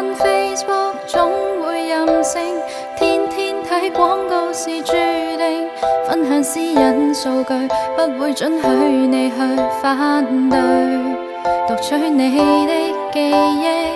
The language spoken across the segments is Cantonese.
看 Facebook 總會任性，天天睇廣告是注定。分享私隱數據，不會准許你去反對，讀取你的記憶。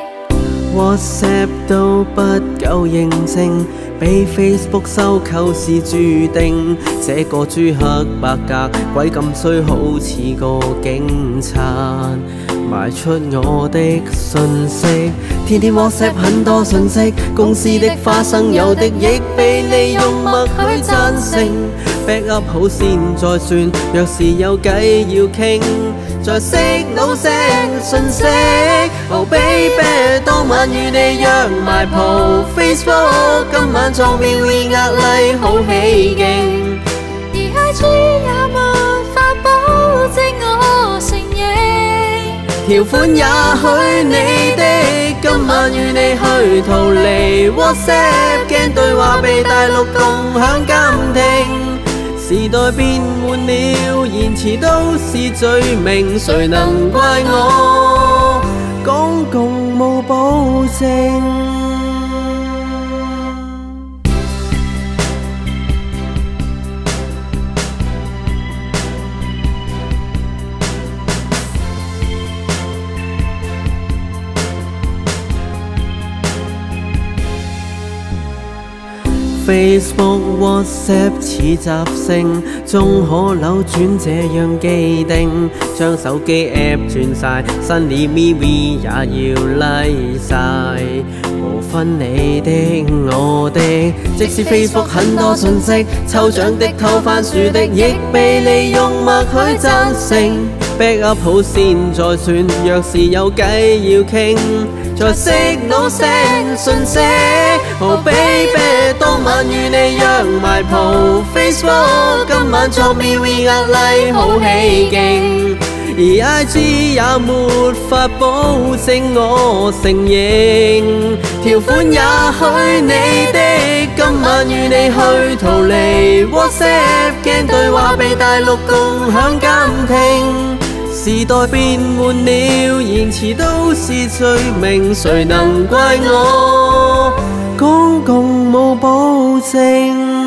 WhatsApp 都不夠認證，被 Facebook 收購是注定。這個朱黑白格鬼咁衰，好似個警察賣出我的訊息。天天 WhatsApp 很多訊息，公司的花生有的亦被利用，默許贊成。backup 好先再算，若是有計要傾，再Signal send 訊息。Oh baby， 當晚與你約埋蒲 Facebook， 今晚作 VV 壓力好起勁， 而 IG 也沒法保證我承認， 條款也許你的，今晚與你去逃離 WhatsApp， 驚對話被大陸共享監聽。時代變換了，言辭都是罪名，誰能怪我？港共冇保證。Facebook、WhatsApp 似習性，終可扭轉這樣既定。將手機 App 轉晒，新年 MeWe 也要 like 晒，無分你的我的。即使 Facebook 很多訊息，抽獎的、偷番薯的，亦被利用，默許贊成。backup 好先再算，若是有計要傾，再Signal send訊息。Oh baby， 當晚與你約埋蒲 Facebook， 今晚作 MeWe 壓力好起勁，而 IG 也沒法保證我承認，條款也許你的，今晚與你去逃離 WhatsApp， 驚對話被大陸共享監聽。時代變換了，言辭都是罪名，誰能怪我？港共冇保證。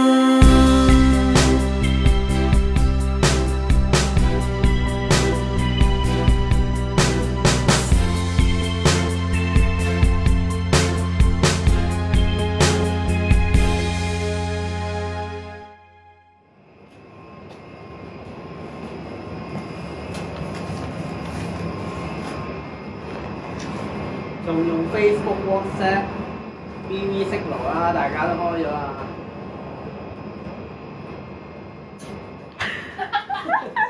仲用 Facebook、WhatsApp、VV 識路啦，大家都開咗啦。